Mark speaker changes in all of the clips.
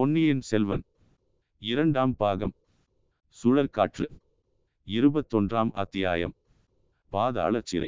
Speaker 1: பொன்னியின் செல்வன் இரண்டாம் பாகம் சுழற்காற்று 21ஆம் அத்தியாயம் பாதாள சிறை.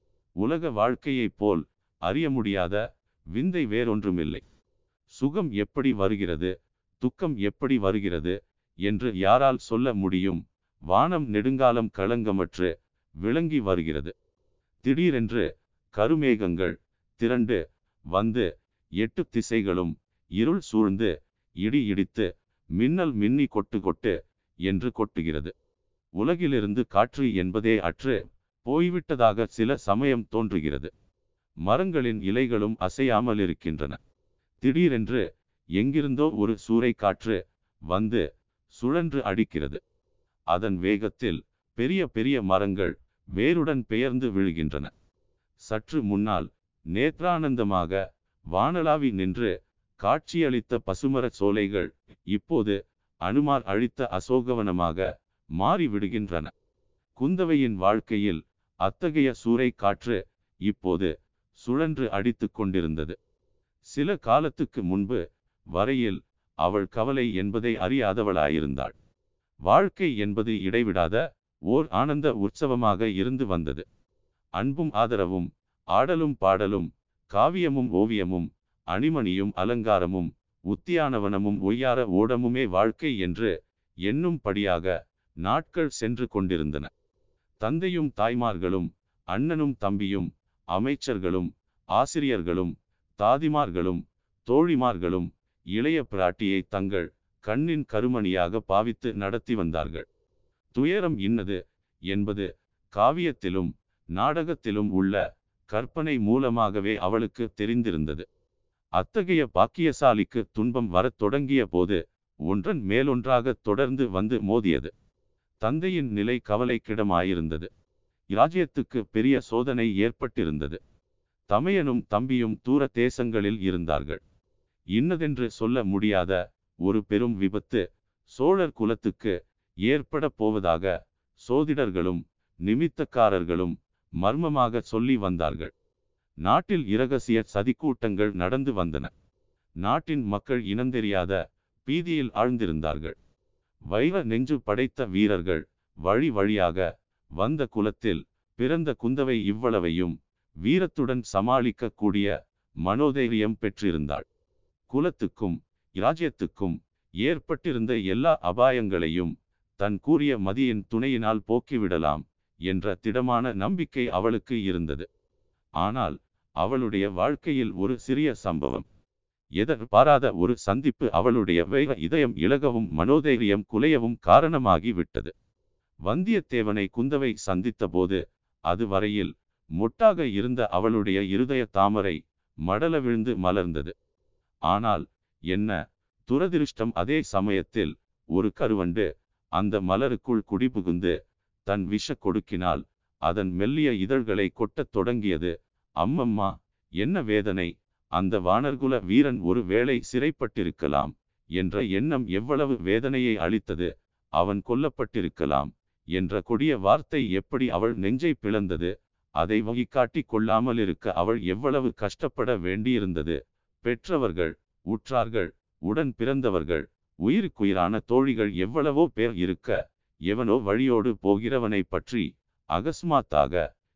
Speaker 1: உலக வாழ்க்கையைப் போல் அறிய முடியாத விந்தை வேறொன்றுமில்லை. சுகம் எப்படி வருகிறது, துக்கம் எப்படி வருகிறது என்று யாரால் சொல்ல முடியும்? வானம் நெடுங்காலம் களங்கமற்று விளங்கி வருகிறது. திடீரென்று கருமேகங்கள் திரண்டு வந்து 8 திசைகளும் இருள் சூழ்ந்து இடி இடித்து மின்னல் மின்னி கொட்டு கொட்டு என்று கொட்டுகிறது. உலகிலிருந்து காற்று என்பதே அற்று போய்விட்டதாக சில சமயம் தோன்றுகிறது. மரங்களின் இலைகளும் அசையாமல் இருக்கின்றன. திடீரென்று எங்கிருந்தோ ஒரு சூறை காற்று வந்து சுழன்று அடிக்கிறது. அதன் வேகத்தில் பெரிய பெரிய மரங்கள் வேருடன் பெயர்ந்து விழுகின்றன. சற்று முன்னால் நேத்ரானந்தமாக வானளாவி நின்று காட்சியளித்த பசுமர சோலைகள் இப்போது அனுமார் அழித்த அசோகவனமாக மாறிவிடுகின்றன. குந்தவையின் வாழ்க்கையில் அத்தகைய சூறை காற்று இப்போது சுழன்று அடித்து கொண்டிருந்தது. சில காலத்துக்கு முன்பு வரையில் அவள் கவலை என்பதை அறியாதவளாயிருந்தாள். வாழ்க்கை என்பது இடைவிடாத ஓர் ஆனந்த உற்சவமாக இருந்து வந்தது. அன்பும் ஆதரவும், ஆடலும் பாடலும், காவியமும் ஓவியமும், அணிமணியும் அலங்காரமும், உத்தியானவனமும் ஒய்யார ஓடமுமே வாழ்க்கை என்று எண்ணும்படியாக நாட்கள் சென்று கொண்டிருந்தன. தந்தையும் தாய்மார்களும், அண்ணனும் தம்பியும், அமைச்சர்களும், ஆசிரியர்களும், தாதிமார்களும், தோழிமார்களும் இளைய பிராட்டியை தங்கள் கண்ணின் கருமணியாக பாவித்து நடத்தி வந்தார்கள். துயரம் இன்னது என்பது காவியத்திலும் நாடகத்திலும் உள்ள கற்பனை மூலமாகவே அவளுக்கு தெரிந்திருந்தது. அத்தகைய பாக்கியசாலிக்கு துன்பம் வரத் தொடங்கிய போது ஒன்றன் மேலொன்றாக தொடர்ந்து வந்து மோதியது. தந்தையின் நிலை கவலைக்கிடமாயிருந்தது. இராஜ்யத்துக்கு பெரிய சோதனை ஏற்பட்டிருந்தது. தமையனும் தம்பியும் தூர தேசங்களில் இருந்தார்கள். இன்னதென்று சொல்ல முடியாத ஒரு பெரும் விபத்து சோழர் குலத்துக்கு ஏற்பட போவதாக சோதிடர்களும் நிமித்தக்காரர்களும் மர்மமாக சொல்லி வந்தார்கள். நாட்டில் இரகசிய சதிக்கூட்டங்கள் நடந்து வந்தன. நாட்டின் மக்கள் இனந்தெரியாத பீதியில் ஆழ்ந்திருந்தார்கள். வைர நெஞ்சு படைத்த வீரர்கள் வழி வழியாக வந்த குலத்தில் பிறந்த குந்தவை இவ்வளவையும் வீரத்துடன் சமாளிக்க கூடிய மனோதைரியம் பெற்றிருந்தாள். குலத்துக்கும் இராஜ்யத்துக்கும் ஏற்பட்டிருந்த எல்லா அபாயங்களையும் தன் கூறிய மதியின் துணையினால் போக்கிவிடலாம் என்ற திடமான நம்பிக்கை அவளுக்கு இருந்தது. ஆனால் அவளுடைய வாழ்க்கையில் ஒரு சிறிய சம்பவம், எதிர்பாராத ஒரு சந்திப்பு அவளுடைய வைர இதயம் இளகவும் மனோதைரியம் குலையவும் காரணமாகி விட்டது. வந்தியத்தேவனை குந்தவை சந்தித்த போது அதுவரையில் மொட்டாக இருந்த அவளுடைய இருதய தாமரை மடல விழுந்து மலர்ந்தது. ஆனால் என்ன துரதிருஷ்டம், அதே சமயத்தில் ஒரு கருவண்டு அந்த மலருக்குள் குடிபுகுந்து தன் விஷ கொடுக்கினால் அதன் மெல்லிய இதழ்களை கொட்டத் தொடங்கியது. அம்மம்மா, என்ன வேதனை! அந்த வானர்குல வீரன் ஒரு வேளை சிறைப்பட்டிருக்கலாம் என்ற எண்ணம் எவ்வளவு வேதனையை அளித்தது! அவன் கொல்லப்பட்டிருக்கலாம் என்ற கொடிய வார்த்தை எப்படி அவள் நெஞ்சை பிளந்தது! அதை வகிக்காட்டி கொள்ளாமல் இருக்க அவள் எவ்வளவு கஷ்டப்பட வேண்டியிருந்தது! பெற்றவர்கள், உற்றார்கள், உடன் பிறந்தவர்கள், உயிருக்குயிரான தோழிகள் எவ்வளவோ பேர் இருக்க, எவனோ வழியோடு போகிறவனை பற்றி அகஸ்மாத்தாக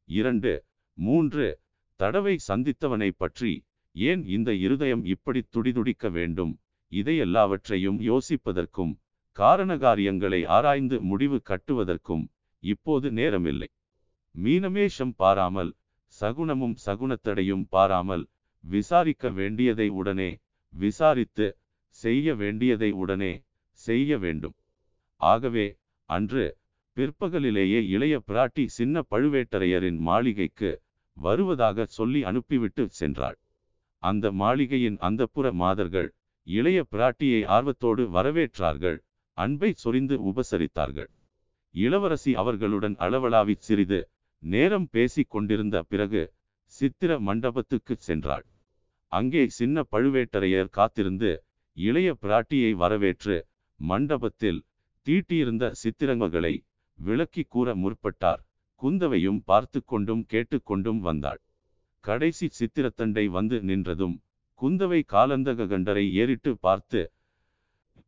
Speaker 1: 2, 3 தடவை சந்தித்தவனை பற்றி ஏன் இந்த இருதயம் இப்படி துடிதுடிக்க வேண்டும்? இதையெல்லாவற்றையும் யோசிப்பதற்கும் காரணகாரியங்களை ஆராய்ந்து முடிவு கட்டுவதற்கும் இப்போது நேரமில்லை. மீனமேஷம் பாராமல், சகுனமும் சகுனத்தடையும் பாராமல் விசாரிக்க வேண்டியதை உடனே விசாரித்து செய்ய வேண்டியதை உடனே செய்ய வேண்டும். ஆகவே அன்று பிற்பகலிலேயே இளைய பிராட்டி சின்ன பழுவேட்டரையரின் மாளிகைக்கு வருவதாக சொல்லி அனுப்பிவிட்டு சென்றாள். அந்த மாளிகையின் அந்தப்புற மாதர்கள் இளைய பிராட்டியை ஆர்வத்தோடு வரவேற்றார்கள். அன்பை சொரிந்து உபசரித்தார்கள். இளவரசி அவர்களுடன் அளவளாவி சிறிது நேரம் பேசிக் கொண்டிருந்த பிறகு சித்திர மண்டபத்துக்கு சென்றாள். அங்கே சின்ன பழுவேட்டரையர் காத்திருந்து இளைய பிராட்டியை வரவேற்று மண்டபத்தில் தீட்டியிருந்த சித்திரங்களை விளக்கி கூற முற்பட்டார். குந்தவையும் பார்த்து கொண்டும் கேட்டுக்கொண்டும் வந்தாள். கடைசி சித்திரத்தண்டை வந்து நின்றதும் குந்தவை காலந்தக கண்டரை ஏறிட்டு பார்த்து,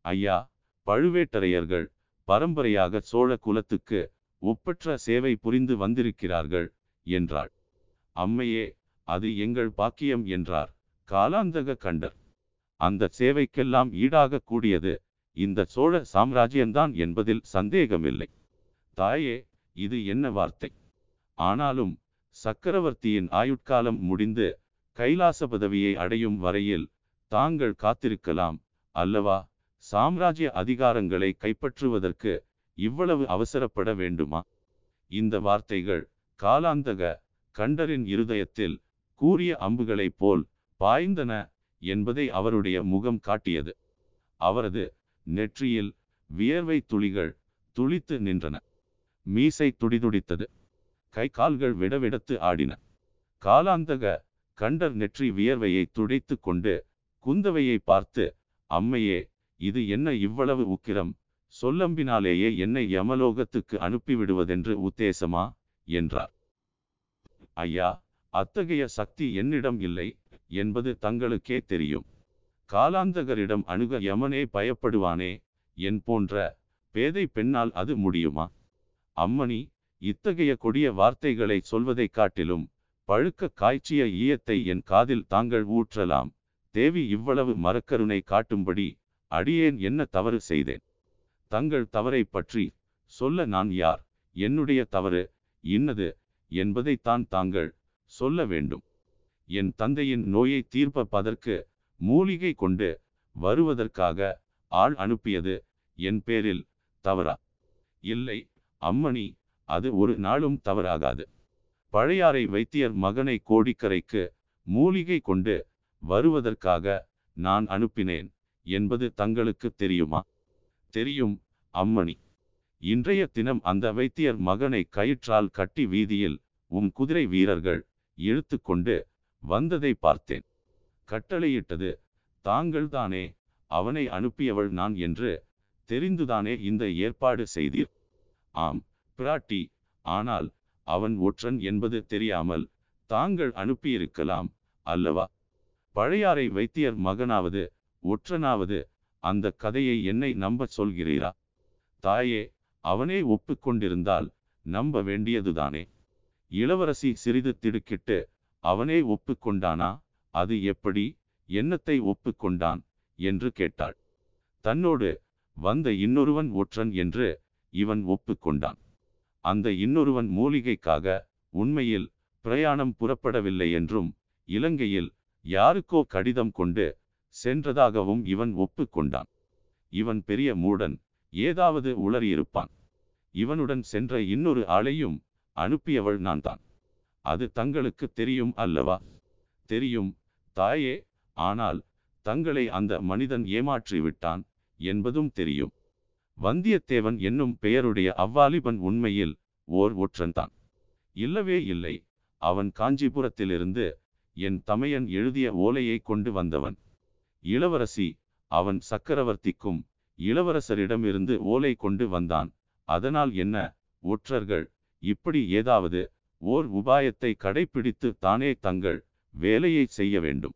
Speaker 1: ஐயா, பழுவேட்டரையர்கள் பரம்பரையாக சோழ குலத்துக்கு ஒப்பற்ற சேவை புரிந்து வந்திருக்கிறார்கள் என்றாள். அம்மையே, அது எங்கள் பாக்கியம் என்றார் காலாந்தக கண்டர். அந்த சேவைக்கெல்லாம் ஈடாக கூடியது இந்த சோழ சாம்ராஜ்யம்தான் என்பதில் சந்தேகமில்லை. தாயே, இது என்ன வார்த்தை? ஆனாலும் சக்கரவர்த்தியின் ஆயுட்காலம் முடிந்து கைலாச பதவியை அடையும் வரையில் தாங்கள் காத்திருக்கலாம் அல்லவா? சாம்ராஜ்ய அதிகாரங்களை கைப்பற்றுவதற்கு இவ்வளவு அவசரப்பட வேண்டுமா? இந்த வார்த்தைகள் காலாந்தக கண்டரின் இருதயத்தில் கூரிய அம்புகளைப் போல் பாய்ந்தன என்பதை அவருடைய முகம் காட்டியது. அவரது நெற்றியில் வியர்வை துளிகள் துளித்து நின்றன. மீசை துடிதுடித்தது. கை கால்கள் விடவிடத்து ஆடின. காலாந்தக கண்டர் நெற்றி வியர்வையை துடைத்து கொண்டு குந்தவையை பார்த்து, அம்மையே, இது என்ன இவ்வளவு உக்கிரம்? சொல்லம்பினாலேயே என்னை யமலோகத்துக்கு அனுப்பிவிடுவதென்று உத்தேசமா என்றார். ஐயா, அத்தகைய சக்தி என்னிடம் இல்லை என்பது தங்களுக்கே தெரியும். காலாந்தகரிடம் அணுக யமனே பயப்படுவானே. என் போன்ற பேதை பெண்ணால் அது முடியுமா? அம்மணி, இத்தகைய கொடிய வார்த்தைகளை சொல்வதை காட்டிலும் பழுக்க காய்ச்சிய ஈயத்தை என் காதில் தாங்கள் ஊற்றலாம். தேவி இவ்வளவு மரக்கருணை காட்டும்படி அடியேன் என்ன தவறு செய்தேன்? தங்கள் தவறை பற்றி சொல்ல நான் யார்? என்னுடைய தவறு இன்னது என்பதைத்தான் தாங்கள் சொல்ல வேண்டும். என் தந்தையின் நோயை தீர்ப்பதற்கு மூலிகை கொண்டு வருவதற்காக ஆள் அனுப்பியது என் பேரில் தவறா? இல்லை அம்மணி, அது ஒரு நாளும் தவறாகாது. பழையாறை வைத்தியர் மகனை கோடிக்கரைக்கு மூலிகை கொண்டு வருவதற்காக நான் அனுப்பினேன் என்பது தங்களுக்கு தெரியுமா? தெரியும் அம்மணி. இன்றைய தினம் அந்த வைத்தியர் மகனை கயிற்றால் கட்டி வீதியில் குதிரை வீரர்கள் இழுத்து கொண்டு வந்ததை பார்த்தேன். கட்டளையிட்டது தாங்கள்தானே? அவனை அனுப்பியவள் நான் என்று தெரிந்துதானே இந்த ஏற்பாடு செய்தீர்? ஆம் பிராட்டி, ஆனால் அவன் ஒற்றன் என்பது தெரியாமல் தாங்கள் அனுப்பியிருக்கலாம் அல்லவா? பழையாறை வைத்தியர் மகனாவது ஒற்றனாவது அந்த கதையை என்னை நம்ப சொல்கிறீரா? தாயே, அவனே ஒப்புக்கொண்டிருந்தால் நம்ப வேண்டியதுதானே? இளவரசி சிறிது திடுக்கிட்டு, அவனே ஒப்புக்கொண்டானா? அது எப்படி? என்னத்தை ஒப்புக்கொண்டான் என்று கேட்டாள். தன்னோடு வந்த இன்னொருவன் ஒற்றன் என்று இவன் ஒப்புக்கொண்டான். அந்த இன்னொருவன் மூலிகைக்காக உண்மையில் பிரயாணம் புறப்படவில்லை என்றும் இலங்கையில் யாருக்கோ கடிதம் கொண்டு சென்றதாகவும் இவன் ஒப்புக்கொண்டான். இவன் பெரிய மூடன், ஏதாவது உளறியிருப்பான். இவனுடன் சென்ற இன்னொரு ஆளையும் அனுப்பியவள் நான் தான். அது தங்களுக்கு தெரியும் அல்லவா? தெரியும் தாயே, ஆனால் தங்களை அந்த மனிதன் ஏமாற்றிவிட்டான் என்பதும் தெரியும். வந்தியத்தேவன் என்னும் பெயருடைய அவ்வாலிபன் உண்மையில் ஓர் ஒற்றன்தான். இல்லவே இல்லை, அவன் காஞ்சிபுரத்திலிருந்து என் தமையன் எழுதிய ஓலையை கொண்டு வந்தவன். இளவரசி அவன் சக்கரவர்த்திக்கும் இளவரசரிடமிருந்து ஓலை கொண்டு வந்தான். அதனால் என்ன? ஒற்றர்கள் இப்படி ஏதாவது ஓர் உபாயத்தை கடைப்பிடித்து தானே தங்கள் வேலையை செய்ய வேண்டும்.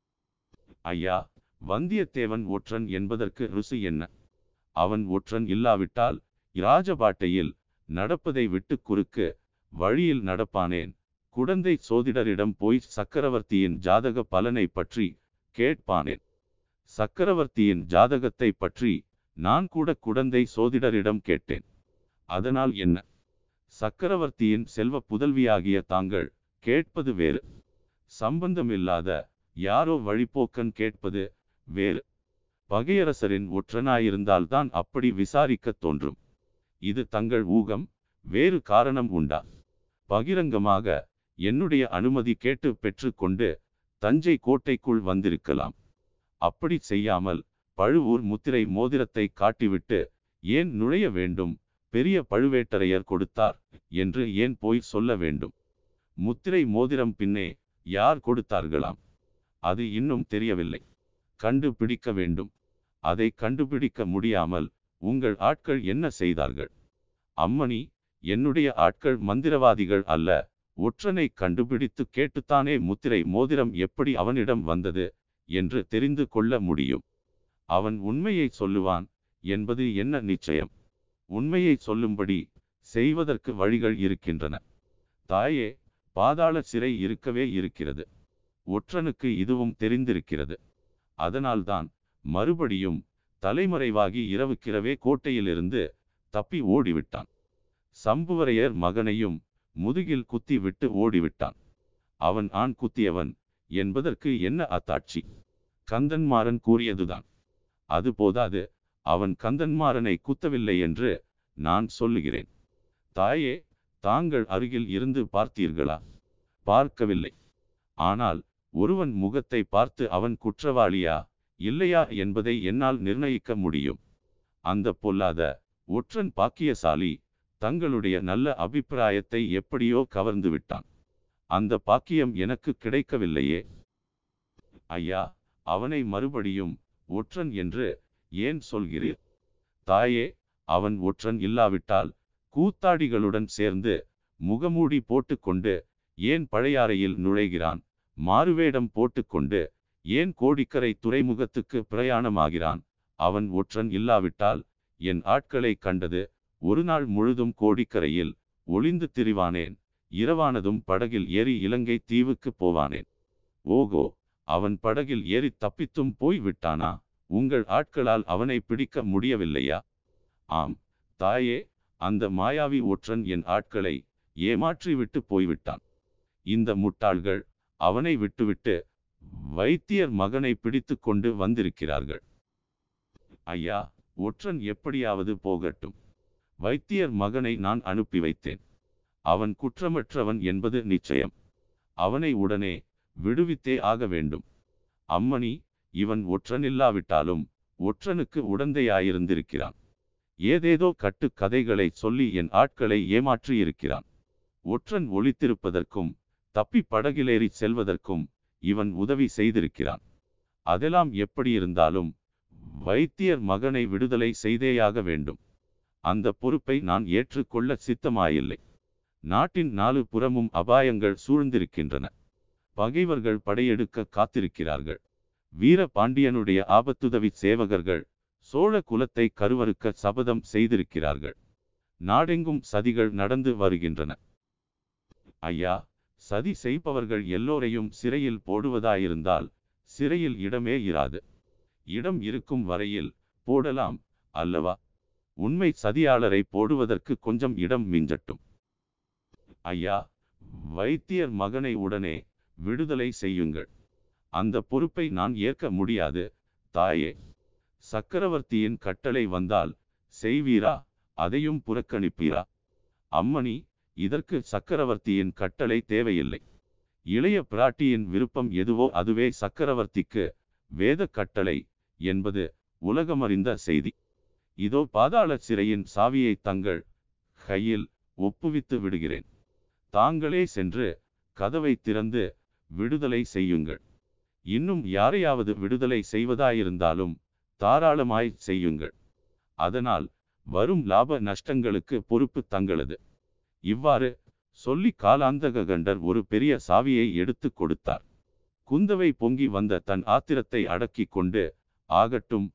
Speaker 1: ஐயா, வந்தியத்தேவன் ஒற்றன் என்பதற்கு ருசி என்ன? அவன் ஒற்றன் இல்லாவிட்டால் இராஜபாட்டையில் நடப்பதை விட்டு குறுக்கு வழியில் நடப்பானேன்? குடந்தை சோதிடரிடம் போய் சக்கரவர்த்தியின் ஜாதக பலனை பற்றி கேட்பானேன்? சக்கரவர்த்தியின் ஜாதகத்தை பற்றி நான் கூட குடந்தை சோதிடரிடம் கேட்டேன். அதனால் என்ன? சக்கரவர்த்தியின் செல்வ புதல்வியாகிய தாங்கள் கேட்பது வேறு. சம்பந்தமில்லாத யாரோ வழிபோக்கன் கேட்பது வேறு. பகையரசரின் ஒற்றனாயிருந்தால்தான் அப்படி விசாரிக்க தோன்றும். இது தங்கள் ஊகம். வேறு காரணம் உண்டா? பகிரங்கமாக என்னுடைய அனுமதி கேட்டு பெற்று கொண்டு தஞ்சை கோட்டைக்குள் வந்திருக்கலாம். அப்படி செய்யாமல் பழுவூர் முத்திரை மோதிரத்தை காட்டிவிட்டு ஏன் நுழைய வேண்டும்? பெரிய பழுவேட்டரையர் கொடுத்தார் என்று ஏன் போய் சொல்ல வேண்டும்? முத்திரை மோதிரம் பின்னே யார் கொடுத்தார்களாம்? அது இன்னும் தெரியவில்லை. கண்டுபிடிக்க வேண்டும். அதை கண்டுபிடிக்க முடியாமல் உங்கள் ஆட்கள் என்ன செய்தார்கள்? அம்மணி, என்னுடைய ஆட்கள் மந்திரவாதிகள் அல்ல. ஒற்றனை கண்டுபிடித்து கேட்டுத்தானே முத்திரை மோதிரம் எப்படி அவனிடம் வந்தது என்று தெரிந்து கொள்ள முடியும். அவன் உண்மையை சொல்லுவான் என்பது என்ன நிச்சயம்? உண்மையை சொல்லும்படி செய்வதற்கு வழிகள் இருக்கின்றன. தாயே, பாதாள சிறை இருக்கவே இருக்கிறது. ஒற்றனுக்கு இதுவும் தெரிந்திருக்கிறது. அதனால்தான் மறுபடியும் தலைமறைவாகி இரவுக்கிரவே கோட்டையிலிருந்து தப்பி ஓடிவிட்டான். சம்புவரையர் மகனையும் முதுகில் குத்தி விட்டு ஓடிவிட்டான். அவன் ஆண் குத்தியவன் என்பதற்கு என்ன அத்தாட்சி? கந்தன்மாறன் கூறியதுதான். அது போதாது, அவன் கந்தன்மாறனை குத்தவில்லை என்று நான் சொல்லுகிறேன். தாயே, தாங்கள் அருகில் இருந்து பார்த்தீர்களா? பார்க்கவில்லை. ஆனால் ஒருவன் முகத்தை பார்த்து அவன் குற்றவாளியா இல்லையா என்பதை என்னால் நிர்ணயிக்க முடியும். அந்த பொல்லாத ஒற்றன் பாக்கியசாலி தங்களுடைய நல்ல அபிப்பிராயத்தை எப்படியோ கவர்ந்து விட்டான். அந்த பாக்கியம் எனக்கு கிடைக்கவில்லையே. ஐயா, அவனை மறுபடியும் ஒற்றன் என்று ஏன் சொல்கிறீர்? தாயே, அவன் ஒற்றன் இல்லாவிட்டால் கூத்தாடிகளுடன் சேர்ந்து முகமூடி போட்டுக்கொண்டு ஏன் பழையாறையில் நுழைகிறான்? மாறுவேடம் போட்டுக்கொண்டு ஏன் கோடிக்கரை துறைமுகத்துக்கு பிரயாணமாகிறான்? அவன் ஒற்றன் இல்லாவிட்டால் என் ஆட்களை கண்டது ஒரு நாள் முழுதும் கோடிக்கரையில் ஒளிந்து திரிவானேன். இரவானதும் படகில் ஏறி இலங்கை தீவுக்கு போவானேன். ஓகோ, அவன் படகில் ஏறி தப்பித்தும் போய் விட்டானா? உங்கள் ஆட்களால் அவனை பிடிக்க முடியவில்லையா? ஆம் தாயே, அந்த மாயாவி ஒற்றன் என் ஆட்களை ஏமாற்றிவிட்டு போய்விட்டான். இந்த முட்டாள்கள் அவனை விட்டுவிட்டு வைத்தியர் மகனை பிடித்து கொண்டு வந்திருக்கிறார்கள். ஐயா, ஒற்றன் எப்படியாவது போகட்டும். வைத்தியர் மகனை நான் அனுப்பி வைத்தேன். அவன் குற்றமற்றவன் என்பது நிச்சயம். அவனை உடனே விடுவித்தே ஆக வேண்டும். அம்மணி, இவன் ஒற்றன் இல்லாவிட்டாலும் ஒற்றனுக்கு உடந்தையாயிருந்திருக்கிறான். ஏதேதோ கட்டு கதைகளை சொல்லி என் ஆட்களை ஏமாற்றியிருக்கிறான். ஒற்றன் ஒளித்திருப்பதற்கும் தப்பி படகிலேறி செல்வதற்கும் இவன் உதவி செய்திருக்கிறான். அதெல்லாம் எப்படியிருந்தாலும் வைத்தியர் மகனை விடுதலை செய்தேயாக வேண்டும். அந்த பொறுப்பை நான் ஏற்றுக்கொள்ள சித்தமாயில்லை. நாட்டின் 4 புறமும் அபாயங்கள் சூழ்ந்திருக்கின்றன. பகைவர்கள் படையெடுக்க காத்திருக்கிறார்கள். வீர பாண்டியனுடைய ஆபத்துதவி சேவகர்கள் சோழ குலத்தை கருவறுக்க சபதம் செய்திருக்கிறார்கள். நாடெங்கும் சதிகள் நடந்து வருகின்றன. ஐயா, சதி செய்பவர்கள் எல்லோரையும் சிறையில் போடுவதாயிருந்தால் சிறையில் இடமே இராது. இடம் இருக்கும் வரையில் போடலாம் அல்லவா? உண்மை சதியாளரை போடுவதற்கு கொஞ்சம் இடம் மிஞ்சட்டும். ஐயா, வைத்தியர் மகனை உடனே விடுதலை செய்யுங்கள். அந்த பொறுப்பை நான் ஏற்க முடியாது தாயே. சக்கரவர்த்தியின் கட்டளை வந்தால் செய்வீரா? அதையும் புறக்கணிப்பீரா? அம்மணி, இதற்கு சக்கரவர்த்தியின் கட்டளை தேவையில்லை. இளைய பிராட்டியின் விருப்பம் எதுவோ அதுவே சக்கரவர்த்திக்கு வேத கட்டளை என்பது உலகமறிந்த செய்தி. இதோ பாதாள சிறையின் சாவியை தங்கள் கையில் ஒப்புவித்து விடுகிறேன். தாங்களே சென்று கதவை திறந்து விடுதலை செய்யுங்கள். இன்னும் யாரையாவது விடுதலை செய்வதாயிருந்தாலும் தாராளமாய் செய்யுங்கள். அதனால் வரும் லாப நஷ்டங்களுக்கு பொறுப்பு தங்களது. இவ்வாறு சொல்லி காலாந்தககண்டர் ஒரு பெரிய சாவியை எடுத்து கொடுத்தார். குந்தவை பொங்கி வந்த தன் ஆத்திரத்தை அடக்கி கொண்டு, ஆகட்டும்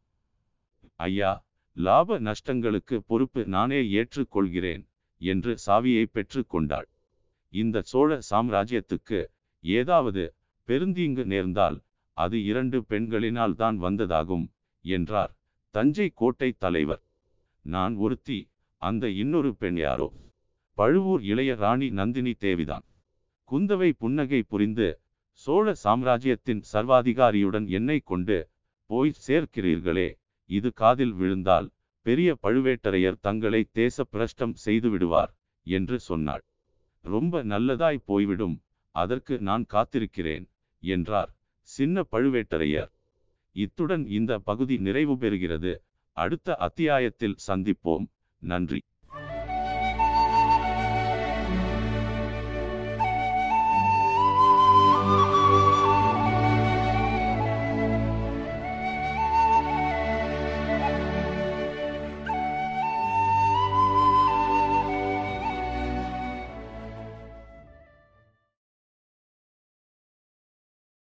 Speaker 1: ஐயா, லாப நஷ்டங்களுக்கு பொறுப்பு நானே ஏற்றுக்கொள்கிறேன் என்று சாவியை பெற்று கொண்டாள். இந்த சோழ சாம்ராஜ்யத்துக்கு ஏதாவது பெருந்தீங்கு நேர்ந்தால் அது 2 பெண்களினால் தான் வந்ததாகும் என்றார் தஞ்சை கோட்டை தலைவர். நான் ஒருத்தி, அந்த இன்னொரு பெண் யாரோ? பழுவூர் இளைய ராணி நந்தினி தேவிதான். குந்தவை புன்னகை புரிந்து, சோழ சாம்ராஜ்யத்தின் சர்வாதிகாரியுடன் என்னை கொண்டு போய் சேர்க்கிறீர்களே, இது காதில் விழுந்தால் பெரிய பழுவேட்டரையர் தங்களை தேச பிரஷ்டம் செய்து விடுவார் என்று சொன்னாள். ரொம்ப நல்லதாய் போய்விடும், அதற்கு நான் காத்திருக்கிறேன் என்றார் சின்ன பழுவேட்டரையர். இத்துடன் இந்த பகுதி நிறைவு பெறுகிறது. அடுத்த அத்தியாயத்தில் சந்திப்போம். நன்றி.